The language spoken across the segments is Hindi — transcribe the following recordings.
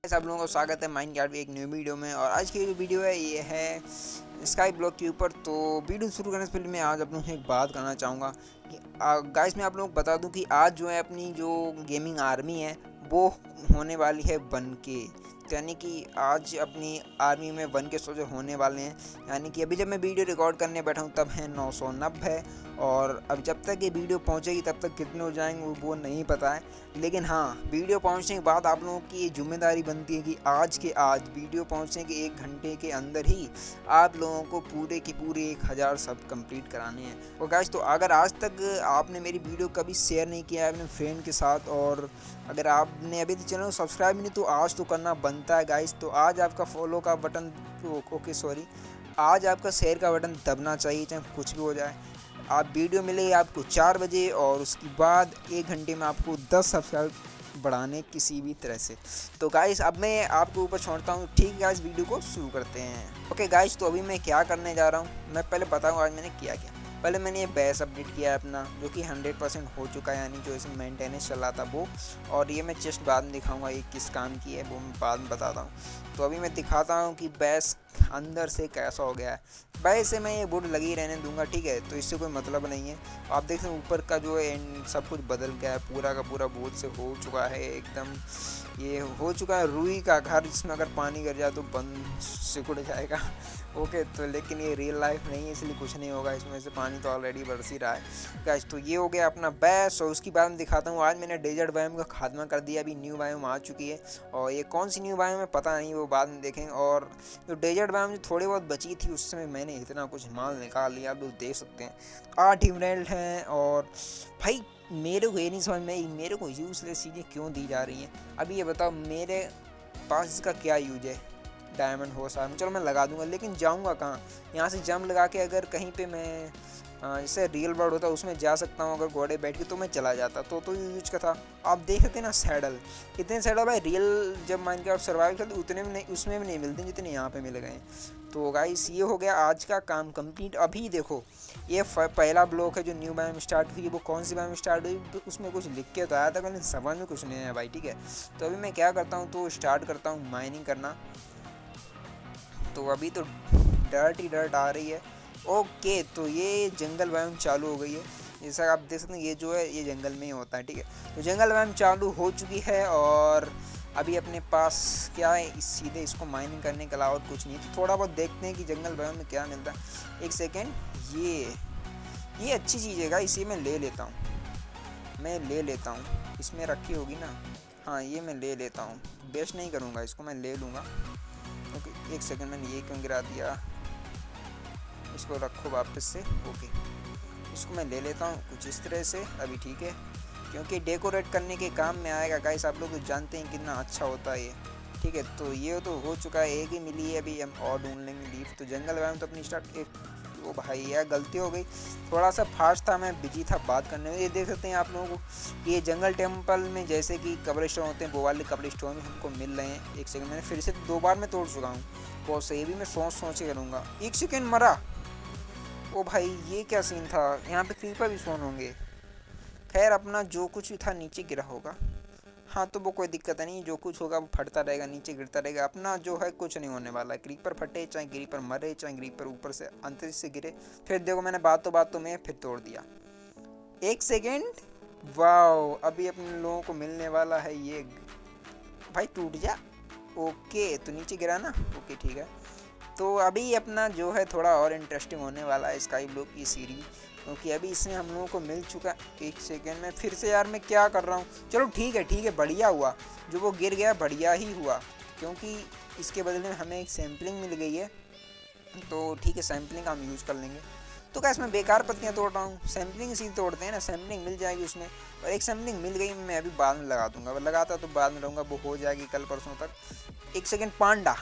सब लोगों का स्वागत है माइनक्राफ्ट एक न्यू वीडियो में। और आज की जो वीडियो है ये है स्काई ब्लॉक के ऊपर। तो वीडियो शुरू करने से पहले मैं आज आप लोगों से एक बात करना चाहूँगा कि गाइस मैं आप लोगों को बता दूं कि आज जो है अपनी जो गेमिंग आर्मी है वो होने वाली है 1K। तो यानी कि आज अपनी आर्मी में 1K सोल्जर होने वाले हैं। यानी कि अभी जब मैं वीडियो रिकॉर्ड करने बैठा हूँ तब है 990 और अब जब तक ये वीडियो पहुँचेगी तब तक कितने हो जाएंगे वो नहीं पता है। लेकिन हाँ, वीडियो पहुंचने के बाद आप लोगों की ये जिम्मेदारी बनती है कि आज के आज वीडियो पहुंचने के 1 घंटे के अंदर ही आप लोगों को पूरे के पूरे 1000 सब कंप्लीट कराने हैं। और गाइस तो अगर आज तक आपने मेरी वीडियो कभी शेयर नहीं किया है अपने फ्रेंड के साथ, और अगर आपने अभी तक चैनल को सब्सक्राइब नहीं तो आज तो करना बनता है गाइस। तो आज आपका फॉलो का बटन आज आपका शेयर का बटन दबना चाहिए, चाहे कुछ भी हो जाए। आप वीडियो मिलेगी आपको 4 बजे और उसके बाद 1 घंटे में आपको 10 सब्सक्राइब बढ़ाने किसी भी तरह से। तो गाइस अब मैं आपके ऊपर छोड़ता हूँ। ठीक है गाइस, वीडियो को शुरू करते हैं। ओके गाइस, तो अभी मैं क्या करने जा रहा हूँ मैं पहले बताऊँ आज मैंने किया क्या। पहले मैंने ये बेस अपडेट किया है अपना, जो कि 100% हो चुका है, यानी जो इसमें मेंटेनेंस चल रहा था वो। और ये मैं चेस्ट बाद में दिखाऊंगा ये किस काम की है, वो मैं बाद में बताता हूँ। तो अभी मैं दिखाता हूँ कि बेस अंदर से कैसा हो गया है। वैसे मैं ये वुड लगी रहने दूंगा, ठीक है, तो इससे कोई मतलब नहीं है। आप देख सकते हैं ऊपर का जो है सब कुछ बदल गया है, पूरा का पूरा वुड से हो चुका है एकदम। ये हो चुका है रुई का घर, जिसमें अगर पानी गिर जाए तो बंद सिकुड़ जाएगा। ओके, तो लेकिन ये रियल लाइफ नहीं है इसलिए कुछ नहीं होगा, इसमें से पानी तो ऑलरेडी बरस ही रहा है गाइस। तो ये हो गया अपना बेस। और उसके बाद में दिखाता हूँ आज मैंने डेजर्ट बायोम का खात्मा कर दिया। अभी न्यू बायोम आ चुकी है और ये कौन सी न्यू बायोम है पता नहीं, वो बाद में देखेंगे। और जो डेजर्ट बायोम जो थोड़ी बहुत बची थी उस समय मैंने इतना कुछ माल निकाल लिया, आप लोग देख सकते हैं। 8 इमराल्ड हैं। और भाई मेरे को ये नहीं समझ में, मेरे को यूजलेस चीज़ें क्यों दी जा रही हैं। अभी ये बताओ मेरे पास इसका क्या यूज है। डायमंड हो सारा चलो मैं लगा दूंगा, लेकिन जाऊंगा कहाँ। यहाँ से जंप लगा के अगर कहीं पे मैं जैसे रियल वर्ल्ड होता उसमें जा सकता हूँ, अगर घोड़े बैठ के तो मैं चला जाता। तो यूज का था। आप देख सकते ना सैडल, कितने सैडल भाई रियल जब माइनक्राफ्ट सर्वाइवल खेलते उतने में नहीं, उसमें भी नहीं मिलते जितने यहाँ पे मिल गए। तो गाइस ये हो गया आज का काम कंप्लीट। अभी देखो ये पहला ब्लॉक है जो न्यू बायोम स्टार्ट हुई, वो कौन सी बायोम स्टार्ट हुई तो उसमें कुछ लिख के तो आया था, लेकिन समझ में कुछ नहीं आया भाई, ठीक है। तो अभी मैं क्या करता हूँ तो स्टार्ट करता हूँ माइनिंग करना। तो अभी तो डर्ट ही डर्ट आ रही है। ओके, तो ये जंगल बायोम चालू हो गई है। जैसा आप देख सकते हैं ये जो है ये जंगल में ही होता है, ठीक है। तो जंगल बायोम चालू हो चुकी है और अभी अपने पास क्या है, सीधे इसको माइनिंग करने के अलावा और कुछ नहीं। तो थोड़ा बहुत देखते हैं कि जंगल बायोम में क्या मिलता है। एक सेकेंड, ये अच्छी चीज़ है गाइस, इसे मैं ले लेता हूँ। इसमें रखी होगी ना, हाँ ये मैं ले लेता हूँ। वेस्ट नहीं करूँगा इसको, मैं ले लूँगा। ओके, एक सेकंड मैंने ये क्यों गिरा दिया, इसको रखो वापस से। ओके, इसको मैं ले लेता हूँ कुछ इस तरह से। अभी ठीक है, क्योंकि डेकोरेट करने के काम में आएगा गाइस। आप लोग तो जानते हैं कितना अच्छा होता है ये, ठीक है। तो ये तो हो चुका है, एक ही मिली है, अभी हम और ढूंढ लेंगे लीफ। तो जंगल बायोम तो अपनी स्टार्ट ओ भाई यार गलती हो गई, थोड़ा सा फास्ट था, मैं बिजी था बात करने में। ये देख सकते हैं आप लोगों को ये जंगल टेम्पल में जैसे कि कब्र स्टोन होते हैं वो वाले कब्र स्टोन भी हमको मिल रहे हैं। एक सेकंड, मैंने फिर से 2 बार मैं तोड़ चुका हूँ बहुत सही। भी मैं सोच के करूँगा। एक सेकंड, मरा। ओ भाई ये क्या सीन था, यहाँ पे क्रीपर भी स्पॉन होंगे। खैर अपना जो कुछ भी था नीचे गिरा होगा, हाँ तो वो कोई दिक्कत नहीं, जो कुछ होगा वो फटता रहेगा, नीचे गिरता रहेगा। अपना जो है कुछ नहीं होने वाला है। क्रीपर फटे चाहे क्रीपर मरे चाहे क्रीपर ऊपर से अंतरिक्ष से गिरे। फिर देखो मैंने बातों में फिर तोड़ दिया। एक सेकेंड, वाओ अभी अपने लोगों को मिलने वाला है ये। भाई टूट जा। ओके, तो नीचे गिरा ना, ओके ठीक है। तो अभी अपना जो है थोड़ा और इंटरेस्टिंग होने वाला है स्काई ब्लॉक की सीरीज, क्योंकि अभी इसमें हम लोगों को मिल चुका। एक सेकेंड में फिर से यार मैं क्या कर रहा हूँ। चलो ठीक है बढ़िया हुआ जो वो गिर गया, बढ़िया ही हुआ, क्योंकि इसके बदले में हमें एक सैम्पलिंग मिल गई है। तो ठीक है, सैम्पलिंग हम यूज़ कर लेंगे। तो क्या इसमें बेकार पत्तियाँ तोड़ रहा हूँ, सैम्पलिंग इसी तोड़ते हैं ना, सैम्पलिंग मिल जाएगी उसमें। और एक सैम्पलिंग मिल गई, मैं अभी बाद में लगा दूंगा, लगाता तो बाद में रहूँगा, वो हो जाएगी कल परसों तक। एक सेकेंड, पांडा।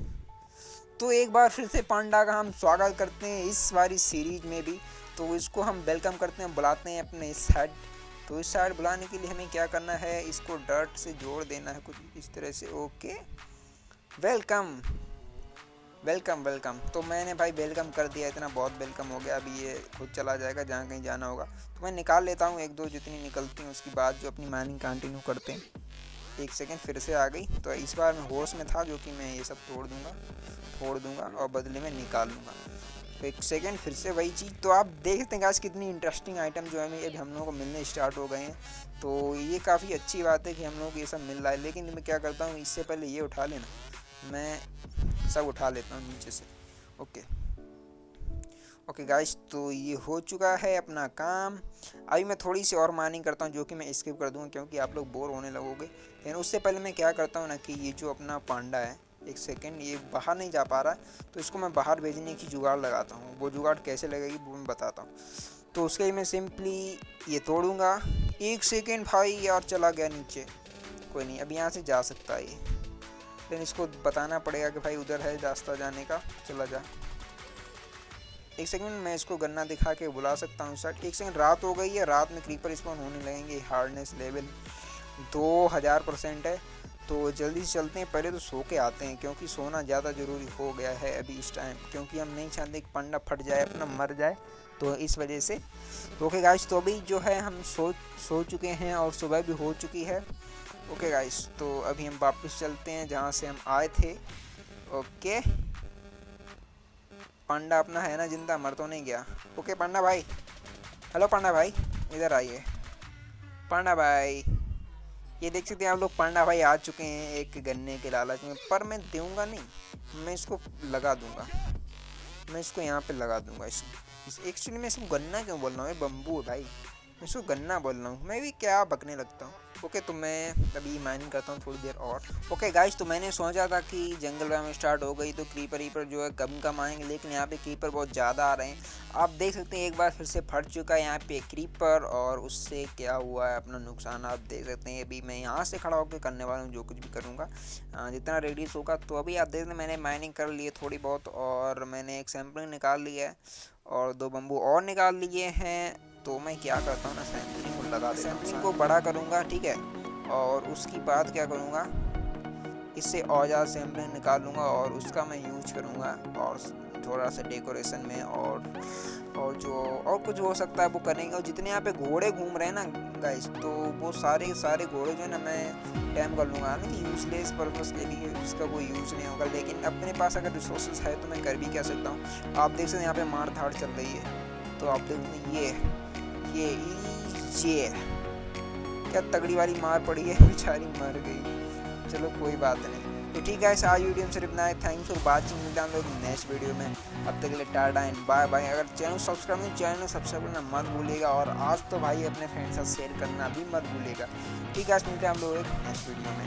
तो एक बार फिर से पांडा का हम स्वागत करते हैं इस बारी सीरीज में भी। तो इसको हम वेलकम करते हैं, बुलाते हैं अपने इस साइड। तो इस साइड बुलाने के लिए हमें क्या करना है, इसको डर्ट से जोड़ देना है कुछ इस तरह से। Okay, welcome welcome welcome. तो मैंने भाई वेलकम कर दिया, इतना बहुत वेलकम हो गया। अभी ये खुद चला जाएगा जहाँ कहीं जाना होगा। तो मैं निकाल लेता हूँ 1-2 जितनी निकलती हैं, उसके बाद जो अपनी माइनिंग कंटिन्यू करते हैं। 1 सेकंड फिर से आ गई। तो इस बार मैं होश में था जो कि मैं ये सब फोड़ दूंगा और बदले में निकाल लूँगा। तो 1 सेकंड फिर से वही चीज़। तो आप देख सकते हैं गाइस कितनी इंटरेस्टिंग आइटम जो है अभी हम लोगों को मिलने स्टार्ट हो गए हैं। तो ये काफ़ी अच्छी बात है कि हम लोगों को ये सब मिल रहा है। लेकिन मैं क्या करता हूँ, इससे पहले ये उठा लेना, मैं सब उठा लेता हूँ नीचे से। ओके गाइस, तो ये हो चुका है अपना काम। अभी मैं थोड़ी सी और माइनिंग करता हूँ जो कि मैं स्किप कर दूँगा क्योंकि आप लोग बोर होने लगोगे। लेकिन उससे पहले मैं क्या करता हूँ ना कि ये जो अपना पांडा है, 1 सेकंड, ये बाहर नहीं जा पा रहा, तो इसको मैं बाहर भेजने की जुगाड़ लगाता हूँ। वो जुगाड़ कैसे लगेगी वो मैं बताता हूँ। तो उसके लिए मैं सिंपली ये तोड़ूँगा। 1 सेकंड भाई, यार चला गया नीचे। कोई नहीं, अब यहाँ से जा सकता है ये, लेकिन इसको बताना पड़ेगा कि भाई उधर है रास्ता जाने का, चला जा। 1 सेकंड मैं इसको गन्ना दिखा के बुला सकता हूँ सर। 1 सेकंड, रात हो गई है, रात में क्रीपर स्पॉन होने लगेंगे। हार्डनेस लेवल 2000% है, तो जल्दी से चलते हैं। पहले तो सो के आते हैं क्योंकि सोना ज़्यादा ज़रूरी हो गया है अभी इस टाइम, क्योंकि हम नहीं चाहते कि पंडा फट जाए अपना, मर जाए, तो इस वजह से। तो ओके गाइस, तो अभी जो है हम सो चुके हैं और सुबह भी हो चुकी है। ओके गाइस, तो अभी हम वापस चलते हैं जहाँ से हम आए थे। ओके, पांडा अपना है ना जिंदा, मर तो नहीं गया। ओके पांडा भाई, हेलो पांडा भाई, इधर आइए पांडा भाई। ये देख सकते हैं आप लोग, पांडा भाई आ चुके हैं एक गन्ने के लालच में। पर मैं दूंगा नहीं, मैं इसको लगा दूंगा, मैं इसको यहाँ पे लगा दूंगा। एक्चुअली मैं इसको गन्ना क्यों बोल रहा हूँ, ये बम्बू है भाई, मैं इसको गन्ना बोल रहा हूँ। मैं भी क्या बकने लगता हूँ। ओके, तो मैं अभी माइनिंग करता हूँ थोड़ी देर और। ओके गाइस, तो मैंने सोचा था कि जंगल में स्टार्ट हो गई तो क्रीपर जो है कम आएंगे, लेकिन यहाँ पे क्रीपर बहुत ज़्यादा आ रहे हैं। आप देख सकते हैं एक बार फिर से फट चुका है यहाँ पे क्रीपर, और उससे क्या हुआ है अपना नुकसान आप देख सकते हैं। अभी मैं यहाँ से खड़ा होकर करने वाला हूँ जो कुछ भी करूँगा, जितना रेडियस होगा। तो अभी आप देख सकते हैं मैंने माइनिंग कर ली है थोड़ी बहुत, और मैंने एक सैम्पलिंग निकाल लिया है और 2 बम्बू और निकाल लिए हैं। तो मैं क्या करता हूँ ना, सैम्पलिंग को लगा देता हूँ, सैम्पलिंग को बड़ा करूँगा, ठीक है। और उसकी बाद क्या करूँगा, इससे और ज़्यादा सैम्पलिंग निकाल लूँगा और उसका मैं यूज करूँगा और थोड़ा सा डेकोरेशन में, और जो और कुछ हो सकता है वो करेंगे। और जितने यहाँ पे घोड़े घूम रहे हैं ना गाइस, तो वो सारे घोड़े जो है ना मैं टैम कर लूँगा, ना कि यूजलेस पर्पस के लिए जिसका कोई यूज़ नहीं होगा। लेकिन अपने पास अगर रिसोर्सेज है तो मैं कर भी क्या सकता हूँ। आप देख सकते हैं यहाँ पे मार धाड़ चल रही है, तो आप देख सकते हैं ये क्या तगड़ी वाली मार पड़ी है, बेचारी मर गई। चलो कोई बात नहीं। तो ठीक है, आज वीडियो में सिर्फ इतना है। थैंक्स फॉर वाचिंग, मिलते हैं हम लोग नेक्स्ट वीडियो में। अब तक के लिए टाटा एंड बाय बाय। अगर चैनल सब्सक्राइब नहीं, चैनल सब्सक्राइब करना मत भूलिएगा, और आज तो भाई अपने फ्रेंड साथ शेयर करना भी मत भूलिएगा। ठीक है, मिलते हैं हम लोग एक नेक्स्ट वीडियो में।